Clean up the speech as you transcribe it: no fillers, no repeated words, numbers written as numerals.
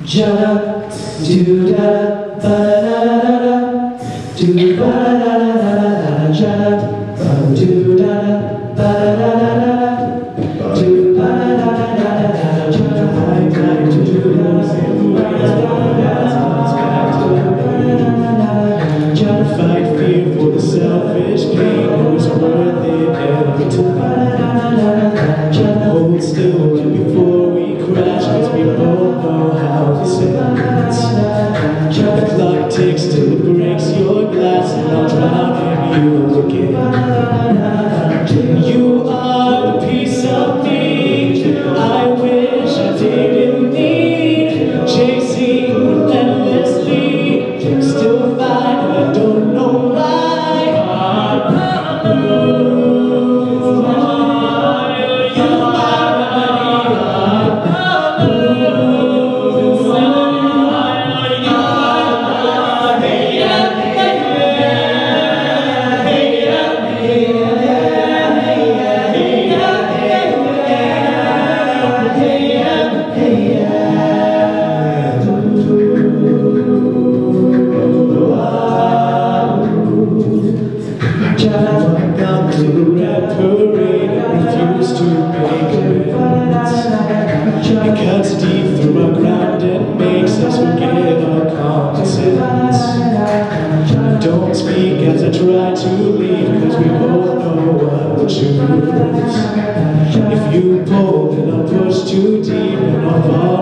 Fight fear for the selfish pain, who's worth it every time. Hold still before we crash, cause we both know how this ends. The clock ticks till it breaks your glass, and I'll drown in you again. You are the piece of me I wish I didn't need, chasing relentlessly, still fight and I don't know why. It cuts deep through our ground and makes us forget our common sense. Don't speak as I try to leave, cause we both know what we'll choose. If you pull, then I'll push too deep and I'll fall.